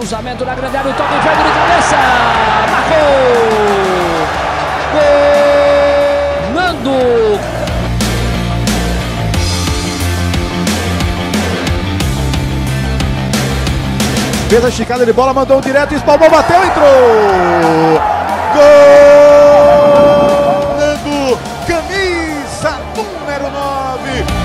Cruzamento na grande área, o toque feito de cabeça. Marcou! Gol! Nando! Fez a esticada de bola, mandou direto, espalmou, bateu, entrou! Gol! Nando, camisa número 9.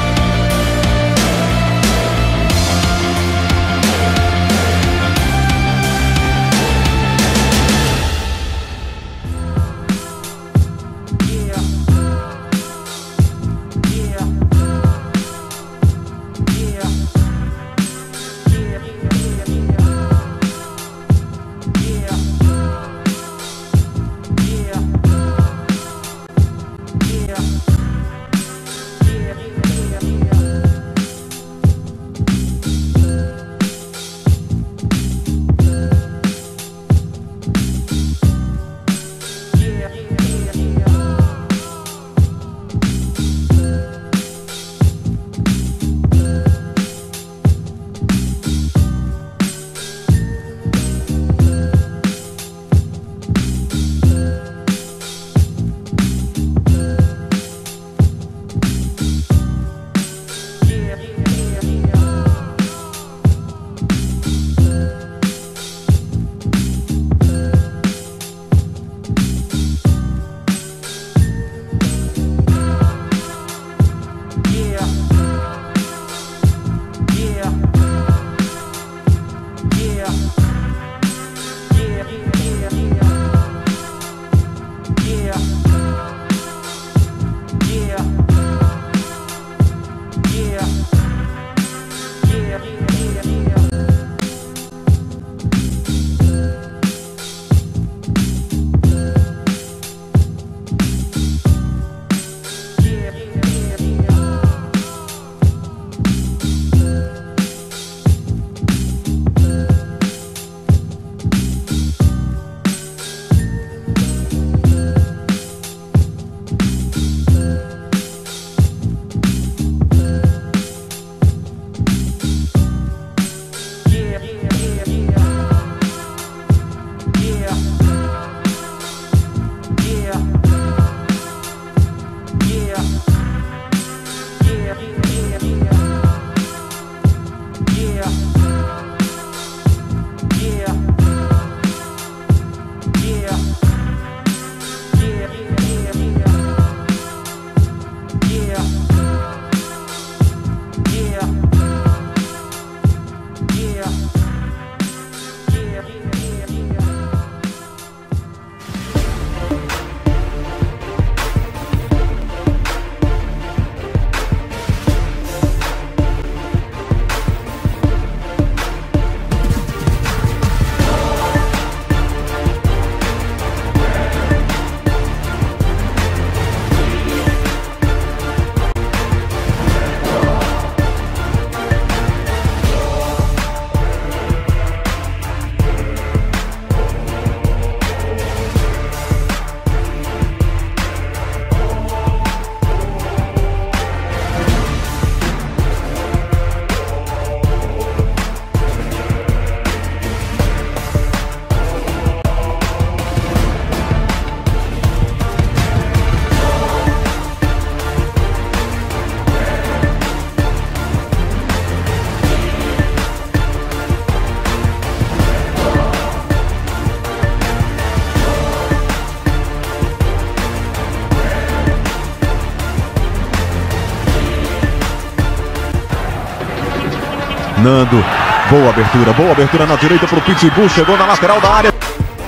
Nando, boa abertura na direita pro Pitbull, chegou na lateral da área.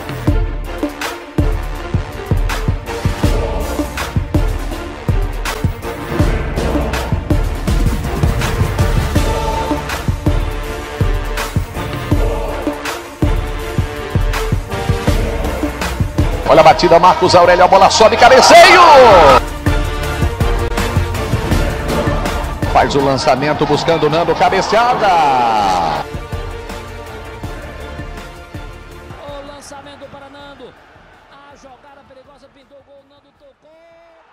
Olha a batida, Marcos Aurélio, a bola sobe, cabeceio! Faz o lançamento buscando o Nando, cabeceada! O lançamento para Nando. A jogada perigosa, pintou o gol, Nando tocou.